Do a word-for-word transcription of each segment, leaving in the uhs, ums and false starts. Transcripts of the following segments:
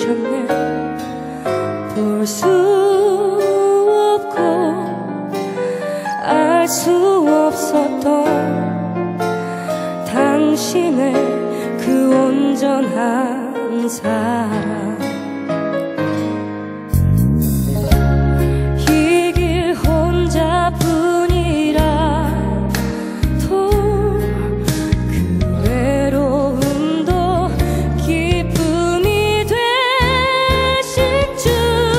주셨네. 볼 수 없고 알 수 없었던 당신의 그 온전한 사랑, 이 길 혼자뿐이라도 그 외로움도 기쁨이 되실 줄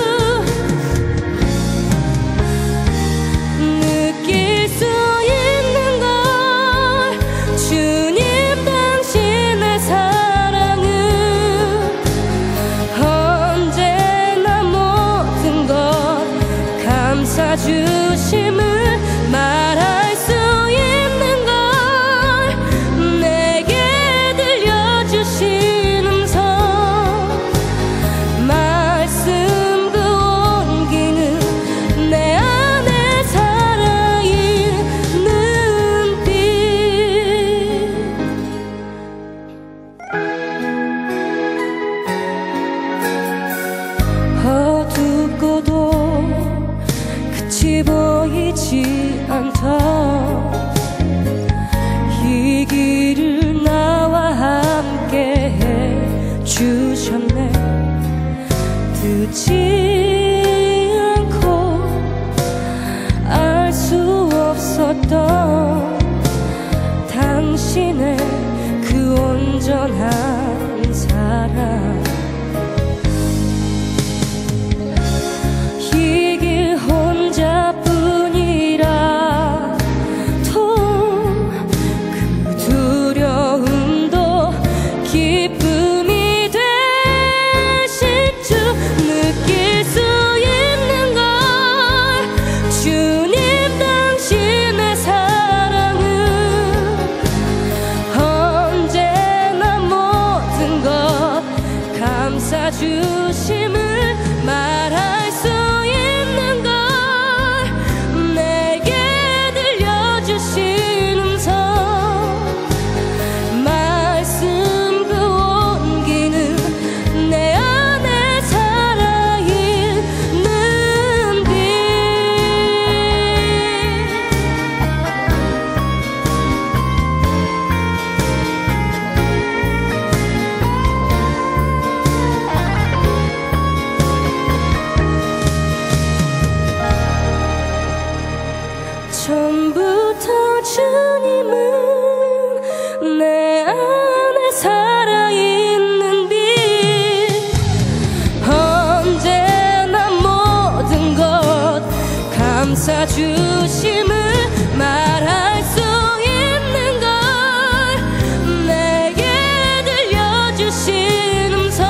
느낄 수 있는 걸. 주님 당신의 사랑은 언제나 모든 것 감싸주심을 말할 수 있는 걸. 내게 들려주신 음성, 말씀 그 온기는 내 안에 살아있는 빛. 어둡고도 끝이 보이지 않던 이 길을 나와 함께 해주셨네. 듣지 않고 알 수 없었던 당신의 그 온전한 사랑, 이 길 혼자뿐이라도 그 두려움도 기쁨이 되실 줄 느낄 수 있는 걸. 주님 당신의 사랑은 언제나 모든 것 감싸주심을 말할 수 있는 걸. 내게 들려주신 음성, 말씀 그 온기는 내 안에 살아있는 빛. 처음부터 주님은 내 안에 살아있는 빛. 언제나 모든 것 감싸주심을 말할 수 있는 걸. 내게 들려주신 음성,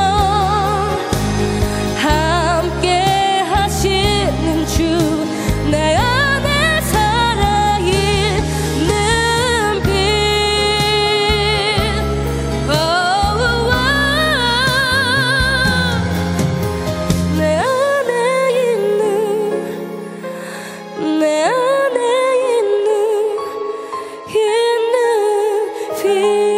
함께 하시는 주 내 안에 살아있는 빛. 오, 내 안에 있는, 내 안에 있는 있는 빛.